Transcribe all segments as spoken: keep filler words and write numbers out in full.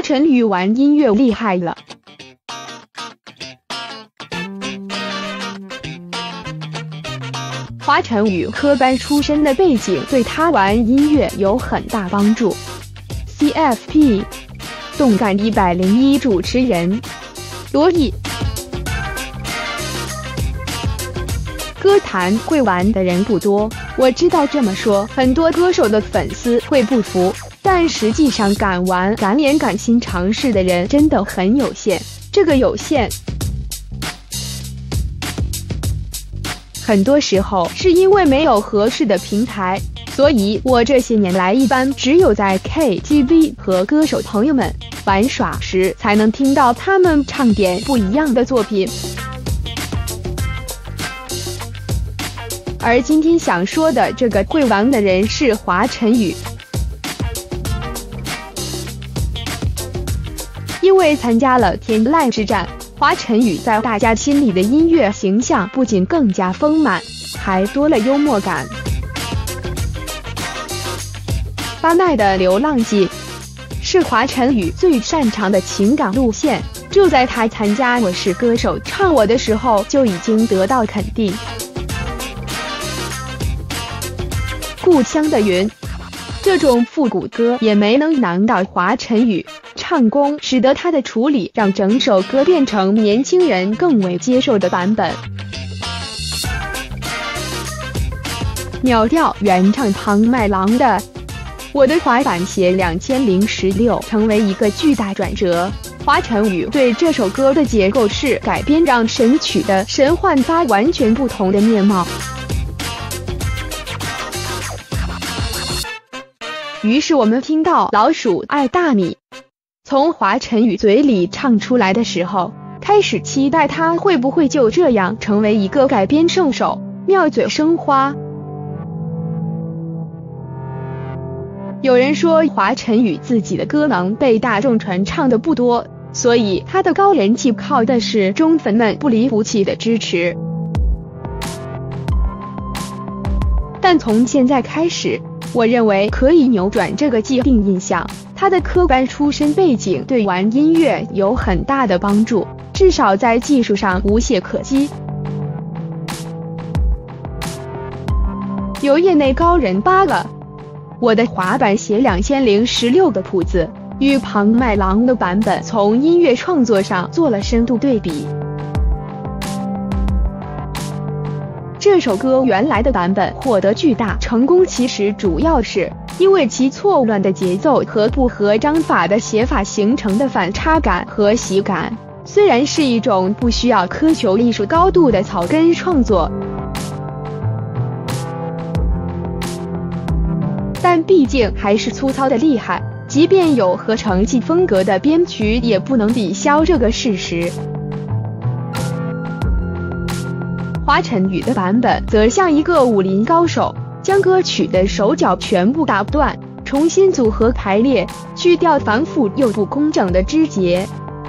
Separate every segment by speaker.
Speaker 1: 华晨宇玩音乐厉害了。华晨宇科班出身的背景对他玩音乐有很大帮助。C F P 动感一百零一主持人罗毅。歌坛会玩的人不多，我知道这么说很多歌手的粉丝会不服，但实际上敢玩、敢脸、敢新尝试的人真的很有限。这个有限，很多时候是因为没有合适的平台，所以我这些年来一般只有在 K T V 和歌手朋友们玩耍时才能听到他们唱点不一样的作品。而今天想说的这个会玩的人是华晨宇。因为参加了天籁之战，华晨宇在大家心里的音乐形象不仅更加丰满，还多了幽默感。巴奈的《流浪记》是华晨宇最擅长的情感路线，就在他参加《我是歌手》唱我的时候就已经得到肯定。故乡的云，这种复古歌也没能难倒华晨宇，唱功使得他的处理让整首歌变成年轻人更为接受的版本。鸟调原唱庞麦郎的《我的滑板鞋两千零十六》成为一个巨大转折。华晨宇对这首歌的结构式改编，让神曲的神焕发完全不同的面貌。于是我们听到老鼠爱大米从华晨宇嘴里唱出来的时候，开始期待他会不会就这样成为一个改编圣手，妙嘴生花。有人说华晨宇自己的歌能被大众传唱的不多，所以他的高人气靠的是忠粉们不离不弃的支持。但从现在开始，我认为可以扭转这个既定印象，他的科班出身背景对玩音乐有很大的帮助，至少在技术上无懈可击。有业内高人扒了我的滑板鞋两千零十六的谱子，与庞麦郎的版本从音乐创作上做了深度对比。这首歌原来的版本获得巨大成功，其实主要是因为其错乱的节奏和不合章法的写法形成的反差感和喜感。虽然是一种不需要苛求艺术高度的草根创作，但毕竟还是粗糙的厉害，即便有合成器风格的编曲，也不能抵消这个事实。华晨宇的版本则像一个武林高手，将歌曲的手脚全部打断，重新组合排列，去掉繁复又不工整的枝节。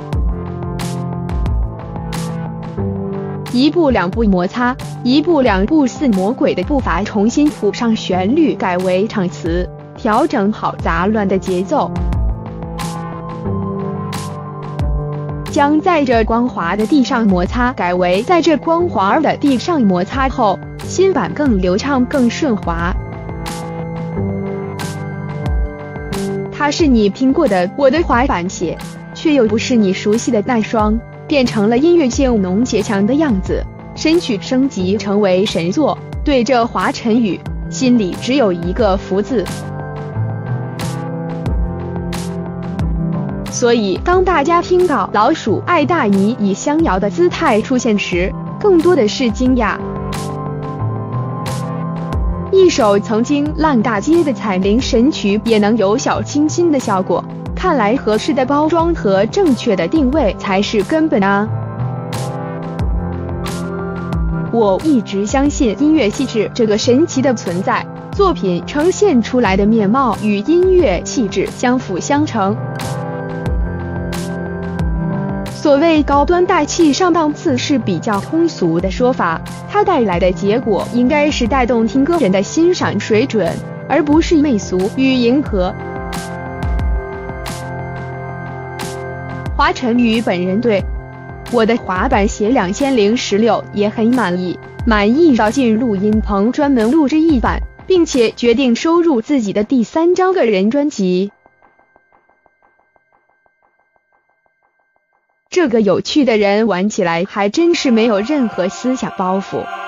Speaker 1: 一步两步摩擦，一步两步似魔鬼的步伐，重新谱上旋律，改为唱词，调整好杂乱的节奏，将在这光滑的地上摩擦改为在这光滑的地上摩擦后，新版更流畅更顺滑。它是你听过的我的滑板鞋，却又不是你熟悉的那双，变成了音乐性浓且强的样子，神曲升级成为神作。对这华晨宇，心里只有一个服字。所以当大家听到老鼠爱大米以相摇的姿态出现时，更多的是惊讶。一首曾经烂大街的彩铃神曲也能有小清新的效果，看来合适的包装和正确的定位才是根本啊！我一直相信音乐气质这个神奇的存在，作品呈现出来的面貌与音乐气质相辅相成。所谓高端大气上档次是比较通俗的说法，它带来的结果应该是带动听歌人的欣赏水准，而不是媚俗与迎合。 华晨宇本人对我的滑板鞋两千零十六也很满意，满意到进录音棚专门录制一版，并且决定收入自己的第三张个人专辑。这个有趣的人玩起来还真是没有任何思想包袱。